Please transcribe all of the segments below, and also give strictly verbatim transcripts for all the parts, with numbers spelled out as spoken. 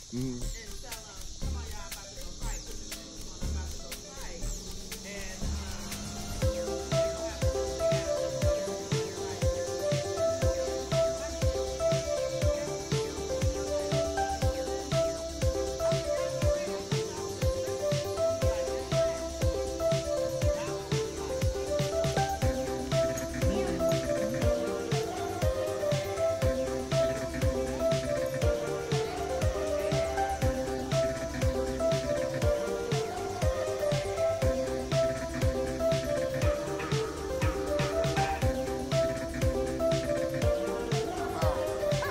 Mm. And so, um, come on, y'all, about to go fight. Put your shoes on. I'm about to go fight. And um, they gonna have to go sit down because he's like, honey, you okay? Yes, honey, I'm okay. I'm like, okay, y'all go ahead. You know, just let me be. Like, just let me be. And I was just like, Jesus, Mm. I'm out.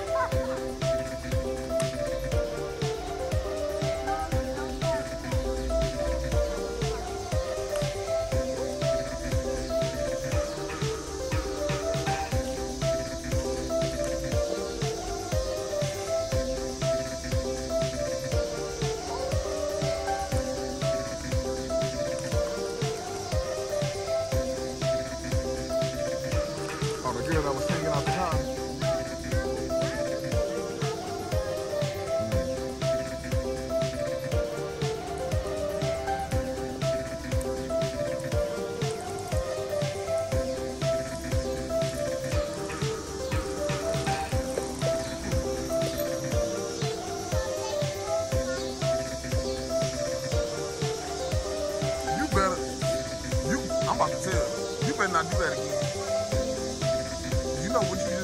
Oh, the girl that was singing out the car. Mm. You better, you, I'm about to tell you, you better not do that again. You know what you